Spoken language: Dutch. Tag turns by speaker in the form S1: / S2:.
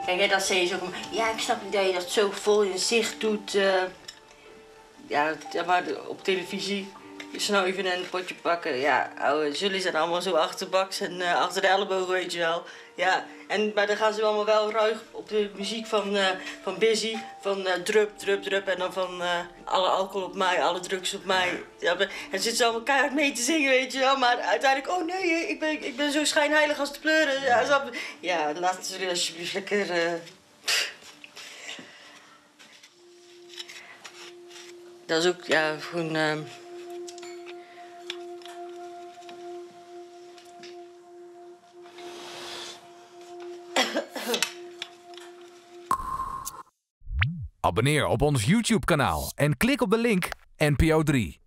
S1: Kijk, hè, dat zei je zo van, ja, ik snap niet dat je dat zo vol in zicht doet. Ja, maar op televisie, snuiven en een potje pakken. Ja, ouwe, jullie zijn allemaal zo achterbaks en achter de ellebogen, weet je wel. Ja, maar dan gaan ze allemaal wel ruig op de muziek van Busy, van drup, drup, drup. En dan van alle alcohol op mij, alle drugs op mij. Ja, en zitten ze allemaal keihard mee te zingen, weet je wel. Maar uiteindelijk, oh nee, ik ben zo schijnheilig als de pleuren. Ja, laten ze jullie alsjeblieft lekker... Dat is ook, ja, gewoon...
S2: Abonneer op ons YouTube-kanaal en klik op de link NPO 3.